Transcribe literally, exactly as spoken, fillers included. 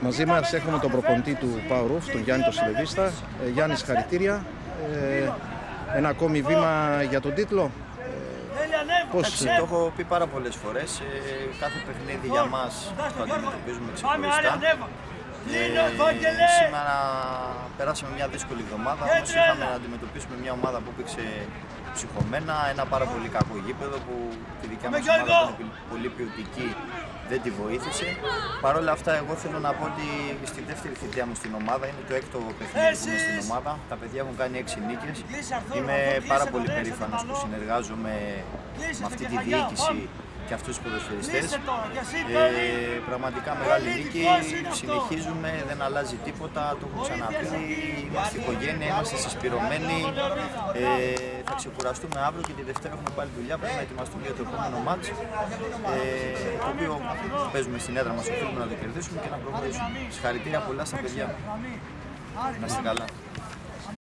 Μαζί μας έχουμε τον προπονητή του Power Off, τον Γιάννη τον Σιλεβίστα. Ε, Γιάννη, συγχαρητήρια. Ε, ένα ακόμη βήμα για τον τίτλο. Πώς... Εντάξει, το έχω πει πάρα πολλές φορές. Ε, κάθε παιχνίδι για μας το αντιμετωπίζουμε ξεχωριστά. Ε, σήμερα περάσαμε μια δύσκολη εβδομάδα, όμως είχαμε να αντιμετωπίσουμε μια ομάδα που έπαιξε ψυχωμένα, ένα πάρα πολύ κακό γήπεδο που τη δικιά μας ομάδα που είναι πολύ ποιοτική δεν τη βοήθησε. Παρ' όλα αυτά, εγώ θέλω να πω ότι στη δεύτερη θητεία μου στην ομάδα, είναι το έκτο παιχνίδι που είμαι στην ομάδα. Τα παιδιά έχουν κάνει έξι νίκες. Είμαι πάρα πολύ περήφανος που συνεργάζομαι με αυτή τη διοίκηση και αυτούς τους ποδοσφαιριστές. Ε, πραγματικά μεγάλη νίκη, συνεχίζουμε, δεν αλλάζει τίποτα, το έχω ξαναπεί, είμαστε οικογένεια, είμαστε συσπηρωμένοι. Ε, θα ξεκουραστούμε αύριο και τη Δευτέρα έχουμε πάλι δουλειά, πρέπει να ετοιμαστούμε για το επόμενο μάτς, ε, το οποίο παίζουμε στην έδρα μας, οφείλουμε να το κερδίσουμε και να προχωρήσουμε. Συγχαρητήρια πολλά στα παιδιά. Να είστε καλά.